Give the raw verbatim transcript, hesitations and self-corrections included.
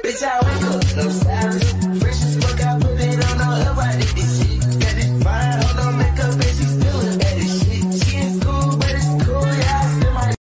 Bitch, I wake up, no stylist. Fresh as